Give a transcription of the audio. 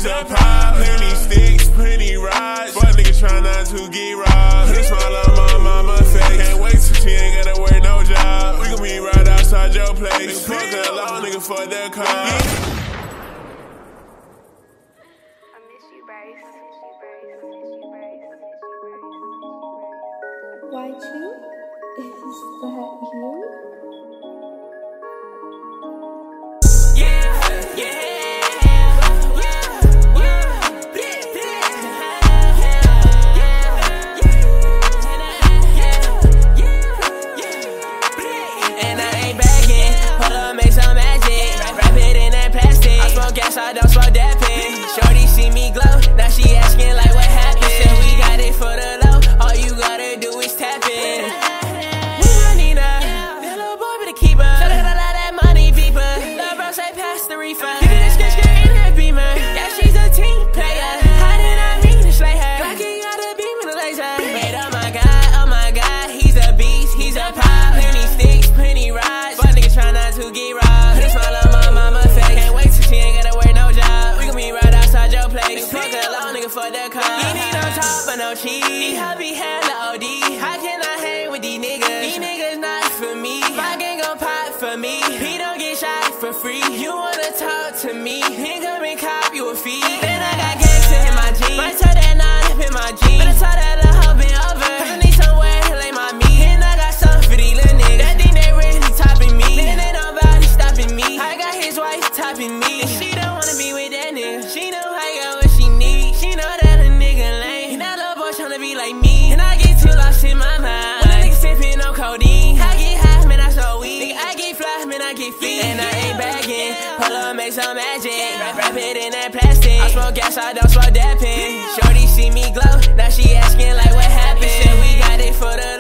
a pop. Plenty sticks, plenty rides. Fuck nigga try not to get robbed. Put a smile on my mama face. Can't wait till she ain't gotta work no job. We gon' be right outside your place. Fuck that long nigga for the car. I miss you, Bryce. YG? Is that you? I don't smoke that pin. Shorty see me glow, now she asking like what happened. Said we got it for the low, all you gotta do is tap in. We running up, that little boy better keep up. Shoulda had a lot of that money, people. Lil' bro say pass the reefer. Give me the skit in that beamer. Yeah, she's a team player. How did I mean to slay her? Rocky got a beam with a laser. But oh my god, he's a beast, he's a pop. Plenty sticks, plenty rides. But niggas try not to get robbed. Put a smile on my mama face. Can't wait till she ain't gotta work no job. We gon' be right outside your place. Fuck a long nigga for the car. He need no talk but no cheese. He happy hella OD. How can I hang with these niggas? These niggas not for me. My gang gon' pop for me. He don't get shot for free. You wanna talk to me? He come and cop you a fee. Then I got gangsta in my jeans. Might tell that 9 up in my jeans. Better tell that little hoe been over. Cause I need somewhere to lay my meat. And I got something for these little niggas that think they really topping me. Then ain't nobody stopping me. I got his wife topping me. And she don't wanna be with that nigga. She know I got what she need. She know that a nigga lame. And that little boy tryna be like me. And I get too lost in my mind when a nigga sippin' on codeine. I get high, man, I so weak. Nigga, I get fly, man, I get feet. And I ain't bagging. Pull up, make some magic. Wrap it in that plastic. I smoke gas, I don't smoke that pin. Shorty see me glow, now she asking like what happened. Said we got it for the